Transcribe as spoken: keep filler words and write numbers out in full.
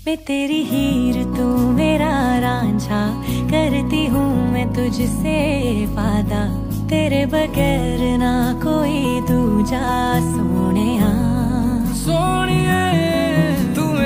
मैं तेरी हीर तू मेरा रांझा, करती हूँ मैं तुझसे वादा, तेरे बगैर ना कोई दूजा।